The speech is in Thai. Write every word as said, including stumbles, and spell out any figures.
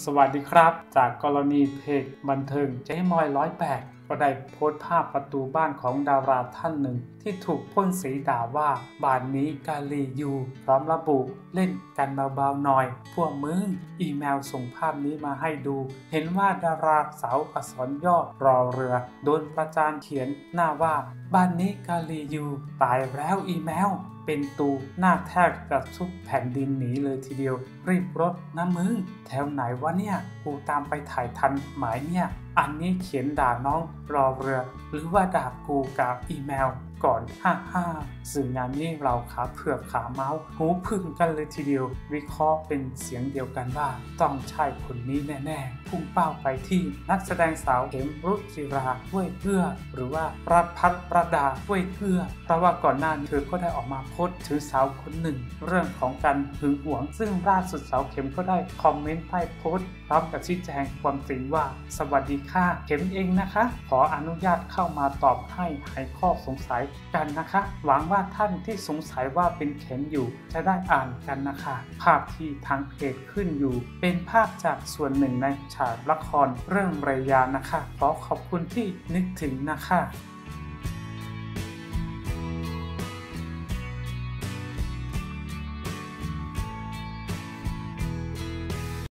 สวัสดีครับจากกรณีเพจบันเทิงเจ๊มอยร้อยแปดก็ได้โพสต์ภาพประตูบ้านของดาราท่านหนึ่งที่ถูกพ่นสีด่าว่าบ้านนี้กาลีอยู่พร้อมระบุเล่นกันเบาๆหน่อยพวกมึงอีเมลส่งภาพนี้มาให้ดูเห็นว่าดาราสาวอักษรย่อรอเรือโดนประจานเขียนหน้าว่าบ้านนี้กาลีอยู่ตายแล้วอีเมลเป็นตูหน้าแทบจะทุบแผ่นดินหนีเลยทีเดียวรีบรถนะมึงแถวไหนวะเนี่ยกูตามไปถ่ายทันหมายเนี่ยอันนี้เขียนด่าน้องรอเรือหรือว่าด่ากูกับอีเมลก่อนฮ่าฮ่าสื่องานนี้เราขาเผือกขาเมาส์หูพึ่งกันเลยทีเดียววิเคราะห์เป็นเสียงเดียวกันว่าต้องใช่คนนี้แน่ๆพุ่งเป้าไปที่นักแสดงสาวเข็มรุจิราห้วยเกลือหรือว่าประพัฒน์ประดาห้วยเกลือเพราะว่าก่อนหน้านี้เธอก็ได้ออกมาโพสต์ถึงสาวคนหนึ่งเรื่องของการหึงหวงซึ่งล่าสุดสาวเข็มก็ได้คอมเมนต์ใต้โพสต์พร้อมกับชี้แจงความจริงว่าสวัสดีค่ะเข็มเองนะคะขออนุญาตเข้ามาตอบให้หายข้อสงสัยกันนะคะหวังว่าท่านที่สงสัยว่าเป็นเข็มอยู่จะได้อ่านกันนะคะภาพที่ทางเพจขึ้นอยู่เป็นภาพจากส่วนหนึ่งในฉากละครเรื่องเรยานะคะขอขอบคุณที่นึกถึงนะคะ